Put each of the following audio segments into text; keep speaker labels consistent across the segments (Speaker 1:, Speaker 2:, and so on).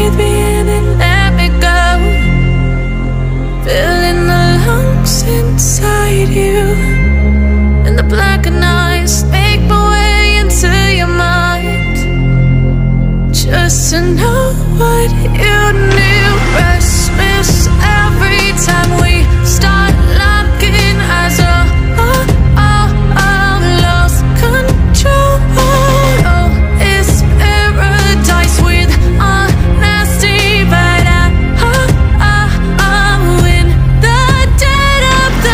Speaker 1: breathe me in and let me go. Filling the lungs inside you, and the blackened eyes make my way into your mind, just to know what you knew. Restless every time we start locking eyes. Lost control. Oh, it's paradise with honesty, but I'm in the dead of the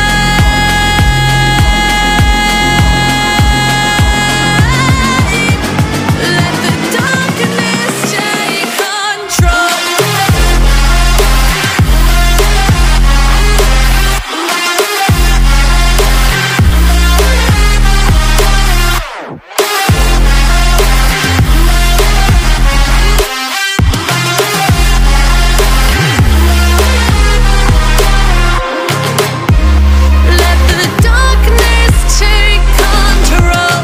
Speaker 1: night. Let the darkness take control. Let the darkness take control.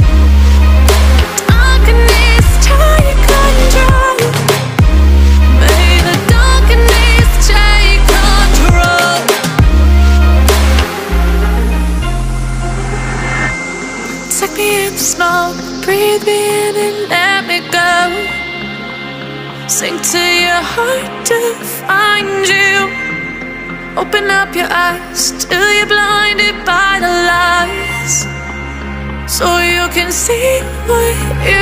Speaker 1: Darkness take control. May the darkness take control. Take me in the smoke, breathe me in and let me go. Sink to your heart to find you. Open up your eyes till you're blinded by the lies, so you can see what you